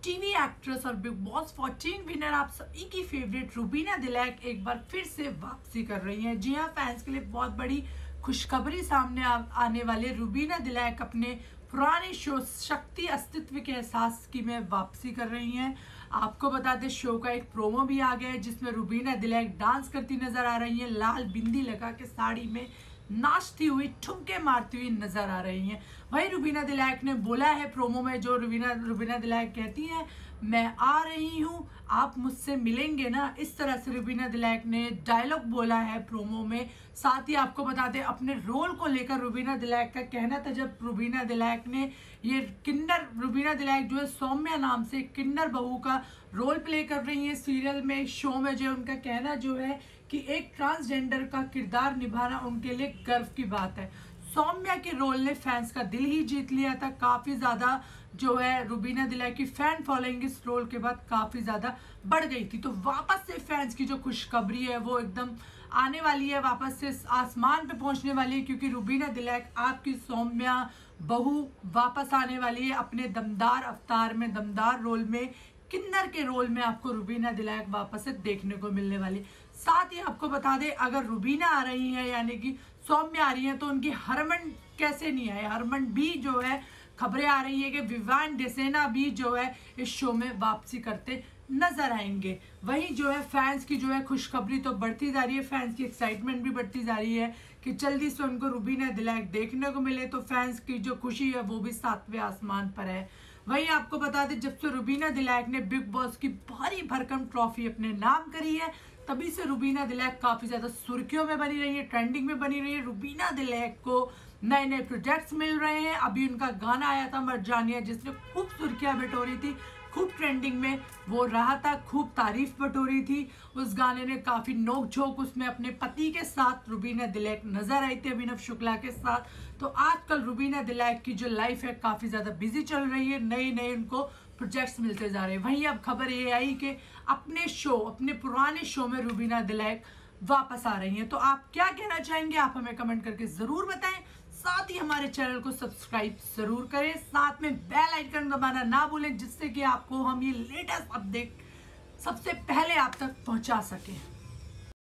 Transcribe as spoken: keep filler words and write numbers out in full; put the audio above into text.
TV actress और Bigg Boss चौदह winner आप सभी की फेवरेट रुबीना दिलैक एक बार फिर से वापसी कर रही हैं। जी हां, फैंस के लिए बहुत बड़ी खुशखबरी सामने आ, आने वाले रुबीना दिलैक अपने पुराने शो शक्ति अस्तित्व के एहसास की में वापसी कर रही हैं। आपको बता दें, शो का एक प्रोमो भी आ गया है जिसमें रुबीना दिलैक डांस करती नजर आ रही हैं, लाल बिंदी लगा के साड़ी में नाचती हुई ठुमके मारती हुई नजर आ रही हैं। वही रुबीना दिलैक ने बोला है प्रोमो में, जो रुबीना रुबीना दिलैक कहती हैं, मैं आ रही हूँ, आप मुझसे मिलेंगे ना। इस तरह से रुबीना दिलैक ने डायलॉग बोला है प्रोमो में। साथ ही आपको बता दें, अपने रोल को लेकर रुबीना दिलैक का कहना था, जब रुबीना दिलैक ने ये किन्नर रुबीना दिलैक जो है सौम्या नाम से किन्नर बहू का रोल प्ले कर रही है सीरियल में, शो में, जो उनका कहना जो है कि एक ट्रांसजेंडर का किरदार निभाना उनके लिए गर्व की बात है। सौम्या के रोल ने फैंस का दिल ही जीत लिया था। काफी ज्यादा जो है रुबीना दिलैक की फैन फॉलोइंग इस रोल के बाद काफी ज्यादा बढ़ गई थी। तो वापस से फैंस की जो खुशखबरी है वो एकदम आने वाली है, वापस से आसमान पे पहुंचने वाली है, क्योंकि रुबीना दिलैक आपकी सौम्या बहू वापस आने वाली है अपने दमदार अवतार में, दमदार रोल में, किन्नर के रोल में आपको रुबीना दिलैक वापस से देखने को मिलने वाली। साथ ही आपको बता दें, अगर रुबीना आ रही है यानी कि सौम्या आ रही है, तो उनकी हरमन कैसे नहीं आए, हरमन भी जो है खबरें आ रही है कि विवान डेसेना भी जो है इस शो में वापसी करते नजर आएंगे। वहीं जो है फैंस की जो है खुशखबरी तो बढ़ती जा रही है, फैंस की एक्साइटमेंट भी बढ़ती जा रही है कि जल्दी से उनको रुबीना दिलैक देखने को मिले। तो फैंस की जो खुशी है वो भी सातवें आसमान पर है। वहीं आपको बता दें, जब से रुबीना दिलैक ने बिग बॉस की भारी भरकम ट्रॉफी अपने नाम करी है, तभी से रुबीना दिलैक काफी ज्यादा सुर्खियों में बनी रही है, ट्रेंडिंग में बनी रही है। रुबीना दिलैक को नए नए प्रोजेक्ट्स मिल रहे हैं। अभी उनका गाना आया था मरजानिया, जिसने खूब सुर्खियां बटोरी थी, खूब ट्रेंडिंग में वो रहा था, खूब तारीफ बटोरी थी। उस गाने ने काफी नोक झोंक उसमें अपने पति के साथ रुबीना दिलैक नजर आई थी, अभिनव शुक्ला के साथ। तो आजकल रुबीना दिलैक की जो लाइफ है काफी ज्यादा बिजी चल रही है, नए नए उनको प्रोजेक्ट्स मिलते जा रहे हैं। वहीं अब खबर ये आई कि अपने शो अपने पुराने शो में रुबीना दिलैक वापस आ रही हैं। तो आप क्या कहना चाहेंगे, आप हमें कमेंट करके जरूर बताएं। साथ ही हमारे चैनल को सब्सक्राइब जरूर करें, साथ में बेल आइकन दबाना ना भूलें, जिससे कि आपको हम ये लेटेस्ट अपडेट सबसे पहले आप तक पहुंचा सकें।